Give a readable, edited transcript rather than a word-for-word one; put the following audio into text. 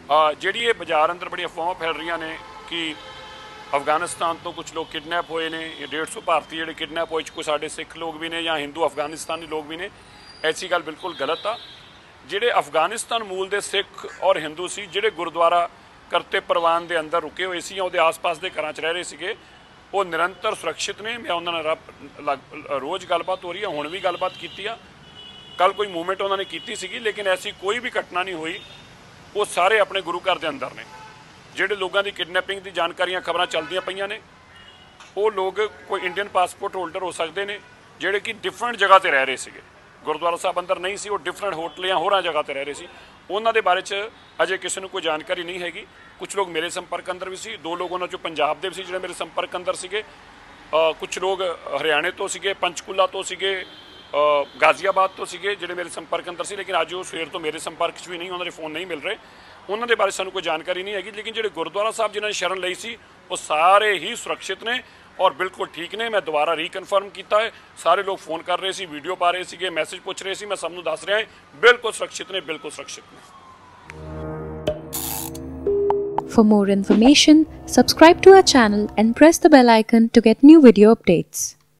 ਜਿਹੜੀ ਇਹ ਬਾਜ਼ਾਰ ਅੰਦਰ ਬੜੀ ਅਫਵਾਹਾਂ ਫੈਲ ਰਹੀਆਂ ਨੇ ਕਿ ਅਫਗਾਨਿਸਤਾਨ ਤੋਂ ਕੁਝ ਲੋਕ ਕਿਡਨੈਪ ਹੋਏ ਨੇ, 150 ਭਾਰਤੀ ਜਿਹੜੇ ਕਿਡਨੈਪ ਹੋਏ, ਕੋਈ ਸਾਡੇ ਸਿੱਖ ਲੋਕ ਵੀ ਨੇ ਜਾਂ ਹਿੰਦੂ ਅਫਗਾਨਿਸਤਾਨੀ ਲੋਕ ਵੀ ਨੇ। ਐਸੀ ਗੱਲ ਬਿਲਕੁਲ ਗਲਤ ਆ। ਜਿਹੜੇ ਅਫਗਾਨਿਸਤਾਨ ਮੂਲ ਦੇ ਸਿੱਖ ਔਰ ਹਿੰਦੂ ਸੀ, ਜਿਹੜੇ ਗੁਰਦੁਆਰਾ ਕਰਤੇ ਪ੍ਰਵਾਨ ਦੇ ਅੰਦਰ ਰੁਕੇ ਹੋਏ ਸੀ ਜਾਂ ਉਹਦੇ ਆਸ-ਪਾਸ ਦੇ ਘਰਾਂ 'ਚ ਰਹਿ ਰਹੇ ਸੀਗੇ, ਉਹ ਨਿਰੰਤਰ ਸੁਰੱਖਿਅਤ ਨੇ। ਮੈਂ ਉਹਨਾਂ ਨਾਲ ਰੋਜ਼ ਗੱਲਬਾਤ ਹੋ ਰਹੀ ਹੈ, ਹੁਣ ਵੀ ਗੱਲਬਾਤ ਕੀਤੀ ਆ। ਕੱਲ ਕੋਈ ਮੂਵਮੈਂਟ ਉਹਨਾਂ ਨੇ ਕੀਤੀ ਸੀਗੀ, ਲੇਕਿਨ ਐਸੀ ਕੋਈ ਵੀ ਘਟਨਾ ਨਹੀਂ ਹੋਈ। ਉਹ ਸਾਰੇ ਆਪਣੇ ਗੁਰੂ ਘਰ ਦੇ ਅੰਦਰ ਨੇ। ਜਿਹੜੇ ਲੋਕਾਂ ਦੀ ਕਿਡਨੈਪਿੰਗ ਦੀ ਜਾਣਕਾਰੀਆਂ ਖਬਰਾਂ ਚੱਲਦੀਆਂ ਪਈਆਂ ਨੇ, ਉਹ ਲੋਕ ਕੋਈ ਇੰਡੀਅਨ ਪਾਸਪੋਰਟ ਹੋਲਡਰ ਹੋ ਸਕਦੇ ਨੇ, ਜਿਹੜੇ ਕਿ ਡਿਫਰੈਂਟ ਜਗ੍ਹਾ 'ਤੇ ਰਹਿ ਰਹੇ ਸੀਗੇ। ਗੁਰਦੁਆਰਾ ਸਾਹਿਬ ਅੰਦਰ ਨਹੀਂ ਸੀ, ਉਹ ਡਿਫਰੈਂਟ ਹੋਟਲ ਜਾਂ ਹੋਰਾਂ ਜਗ੍ਹਾ 'ਤੇ ਰਹਿ ਰਹੇ ਸੀ। ਉਹਨਾਂ ਦੇ ਬਾਰੇ 'ਚ ਅਜੇ ਕਿਸੇ ਨੂੰ ਕੋਈ ਜਾਣਕਾਰੀ ਨਹੀਂ ਹੈਗੀ। ਕੁਝ ਲੋਕ ਮੇਰੇ ਸੰਪਰਕ ਅੰਦਰ ਵੀ ਸੀ, 2 ਲੋਕ ਉਹਨਾਂ 'ਚੋਂ ਪੰਜਾਬ ਦੇ ਵੀ ਸੀ ਜਿਹੜੇ ਮੇਰੇ ਸੰਪਰਕ ਅੰਦਰ ਸੀਗੇ। ਕੁਝ ਲੋਕ ਹਰਿਆਣੇ ਤੋਂ ਸੀਗੇ, ਪੰਚਕੂਲਾ ਤੋਂ ਸੀਗੇ, ਗਾਜ਼ੀਆਬਾਦ ਤੋਂ ਸੀਗੇ ਜਿਹੜੇ ਮੇਰੇ ਸੰਪਰਕ ਅੰਦਰ ਸੀ। ਲੇਕਿਨ ਅੱਜ ਉਹ ਸਵੇਰ ਤੋਂ ਮੇਰੇ ਸੰਪਰਕ 'ਚ ਵੀ ਨਹੀਂ, ਉਹਨਾਂ ਦੇ ਫੋਨ ਨਹੀਂ ਮਿਲ ਰਹੇ। ਉਹਨਾਂ ਦੇ ਬਾਰੇ ਸਾਨੂੰ ਕੋਈ ਜਾਣਕਾਰੀ ਨਹੀਂ ਹੈਗੀ। ਲੇਕਿਨ ਜਿਹੜੇ ਗੁਰਦੁਆਰਾ ਸਾਹਿਬ ਜਿਨ੍ਹਾਂ ਨੇ ਸ਼ਰਨ ਲਈ ਸੀ, ਉਹ ਸਾਰੇ ਹੀ ਸੁਰੱਖਿਅਤ ਨੇ ਔਰ ਬਿਲਕੁਲ ਠੀਕ ਨੇ। ਮੈਂ ਦੁਬਾਰਾ ਰੀਕਨਫਰਮ ਕੀਤਾ ਹੈ। ਸਾਰੇ ਲੋਕ ਫੋਨ ਕਰ ਰਹੇ ਸੀ, ਵੀਡੀਓ ਪਾ ਰਹੇ ਸੀਗੇ, ਮੈਸੇਜ ਪੁੱਛ ਰਹੇ ਸੀ। ਮੈਂ ਸਭ ਨੂੰ ਦੱਸ ਰਿਹਾ ਬਿਲਕੁਲ ਸੁਰੱਖਿਅਤ ਨੇ, ਬਿਲਕੁਲ ਸੁਰੱਖਿਅਤ ਨੇ। For more information, subscribe to our channel and press the bell icon to get new video updates.